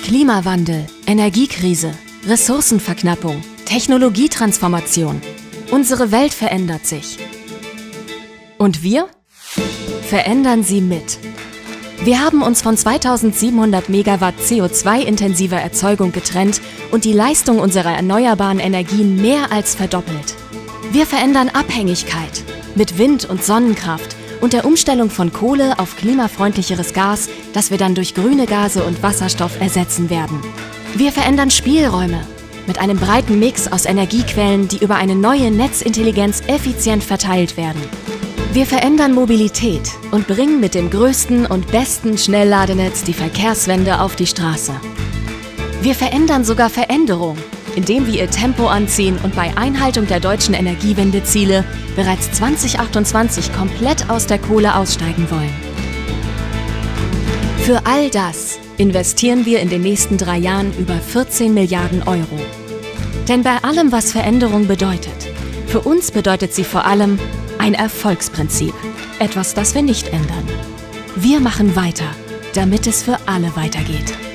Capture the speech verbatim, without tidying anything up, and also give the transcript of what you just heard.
Klimawandel, Energiekrise, Ressourcenverknappung, Technologietransformation. Unsere Welt verändert sich. Und wir verändern sie mit. Wir haben uns von zweitausendsiebenhundert Megawatt C O zwei intensiver Erzeugung getrennt und die Leistung unserer erneuerbaren Energien mehr als verdoppelt. Wir verändern Abhängigkeit mit Wind- und Sonnenkraft und der Umstellung von Kohle auf klimafreundlicheres Gas, das wir dann durch grüne Gase und Wasserstoff ersetzen werden. Wir verändern Spielräume mit einem breiten Mix aus Energiequellen, die über eine neue Netzintelligenz effizient verteilt werden. Wir verändern Mobilität und bringen mit dem größten und besten Schnellladenetz die Verkehrswende auf die Straße. Wir verändern sogar Veränderung, indem wir ihr Tempo anziehen und bei Einhaltung der deutschen Energiewendeziele bereits zweitausendachtundzwanzig komplett aus der Kohle aussteigen wollen. Für all das investieren wir in den nächsten drei Jahren über vierzehn Milliarden Euro. Denn bei allem, was Veränderung bedeutet, für uns bedeutet sie vor allem ein Erfolgsprinzip. Etwas, das wir nicht ändern. Wir machen weiter, damit es für alle weitergeht.